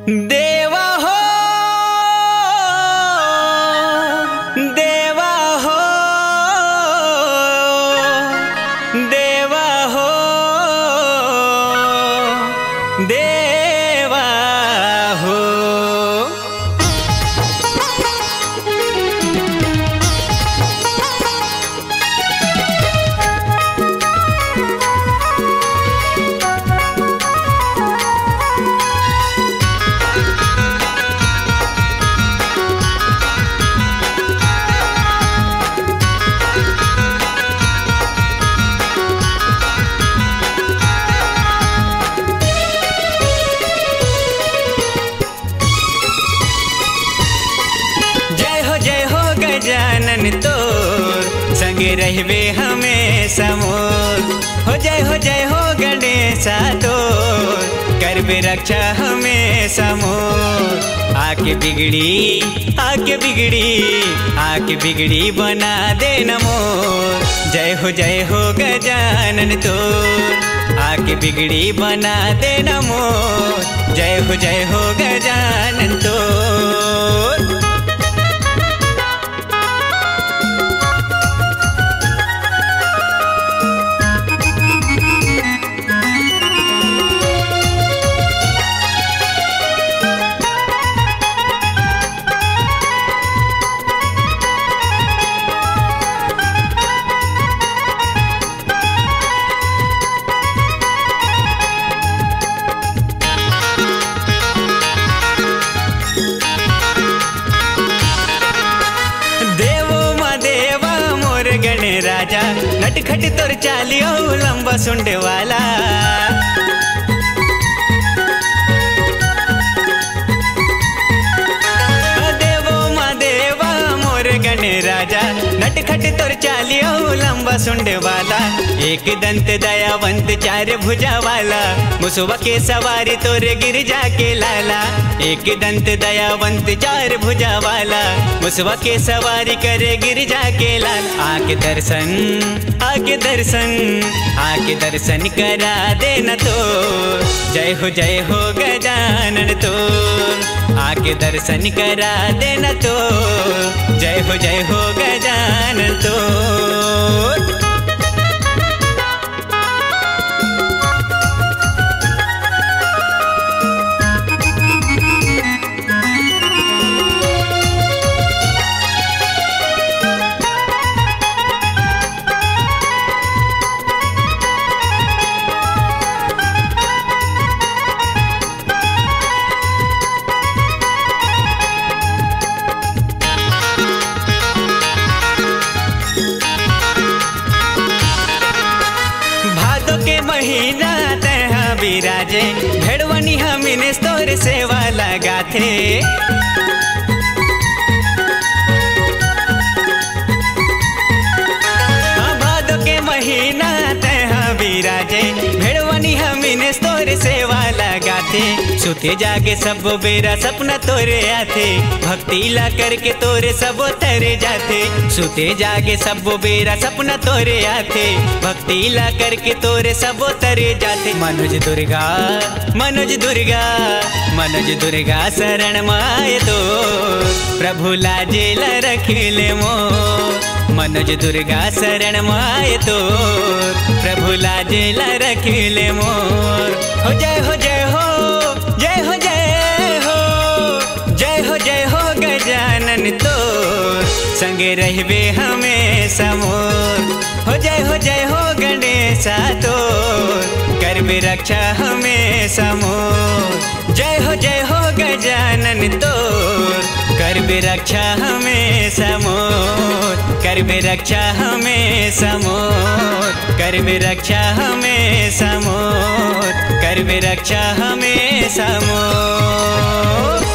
देवा हो, देवा हो, देवा हो, देवा हो। गजानन तोर संगे रहबे हमेशा मोर। हो जय हो गणेशा तोर करबे रक्षा हमेशा मोर। आके बिगड़ी आके बिगड़ी आके बिगड़ी बना देना मोर। जय हो गजानन तोर आके बिगड़ी बना देना मोर। जय हो गजानन तोर। गणे राजा नटखट तोर चालियो लंबा सुंड वाला। देवो माँ देवा मोर गणे राजा नटखट तोर चालियो लंबा सुंड वाला। एक दंत दयावंत चार भुजा वाला मुसवा के सवारी तोरे गिरजा के लाला। एक दंत दयावंत चार भुजा वाला मुसवा के सवारी करे गिरजा के लाल। आके दर्शन आके दर्शन आके दर्शन करा देना तो। जय हो गजानन तो आके दर्शन करा देना तो। जय हो गजानन तो। महीना तहा बिराजे भेड़वनी हमिने तोर सेवा लगाथे। भादो के महीना तहा बिराजे भेड़वनी हमिने तोर सेवा लगाथे। सुते जागे सब बेरा सपना तोरे आथे भक्ति ला करके तोरे सब तरे जाते। सुते जागे सब बेरा सपना तोरे आथे भक्ति ला करके तोरे सब तरे जाते। मनोज दुर्गा मनोज दुर्गा मनोज दुर्गा शरण माय तो प्रभु लाजे ला रखिले मोर। मनोज दुर्गा शरण माय तो प्रभु लाजे ला रखिले मोर। हो जय हो जय हो जय हो जय हो जय हो जय हो गजानन तो संगे रहबे हमेशा मोर। हो जय हो गणेशा तो करबे रक्षा हमेशा मोर। जय हो गजानन तो करबे रक्षा हमेशा मोर। करबे रक्षा हमेशा मोर। करबे रक्षा हमेशा मोर। करबे रक्षा हमेशा मोर।